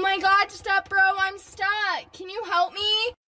my god, stop, bro, I'm stuck. Can you help me?